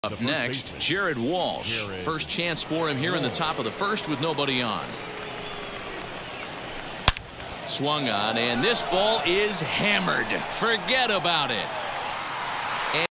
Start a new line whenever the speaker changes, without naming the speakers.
Up next, Jared Walsh. First chance for him here in the top of the first with nobody on. Swung on, and this ball is hammered. Forget about it.